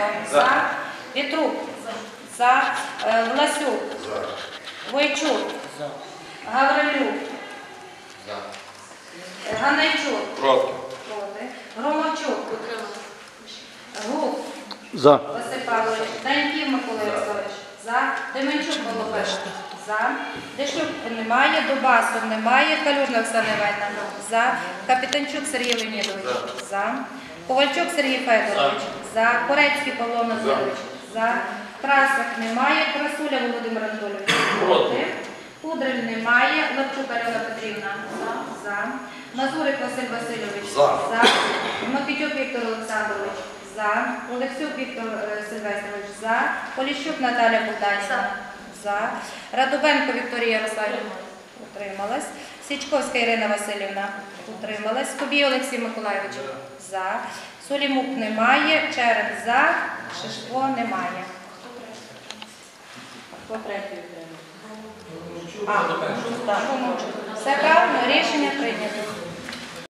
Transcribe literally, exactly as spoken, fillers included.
За. Петрук. За. Власюк. Войчук. Гаврилюк. Ганайчук. Проти. Проти. Громовчук. Гук. За. Василь Павлович. Даньків Микола Ярославович. За. Деменчук Павло Петрович. За. Дешлюк немає. Дубасов немає. Калюжна Оксана Іванівна. За. Капітанчук Сергій Леонідович. За. Ковальчук Сергій Федорович. За. Корецький Павло Назарович. За. Красок немає. Красуля Володимир Анатолійович. Проти. Кудрин немає. Лапчук Альона Петрівна. За. Мазурик Василь Васильович. За. Микитюк Віктор Олександрович. За. Олексюк Віктор Сильвестрович. За. Поліщук Наталя Богданівна. За. Радубенко Вікторія Ярославівна. Утрималась. Січковська Ірина Васильівна. Утрималась. Кубій Олексій Миколайович. За. Солімук немає. Черен за. Шишко немає. Хто третій утримав? А, так. Все правильно, рішення прийнято.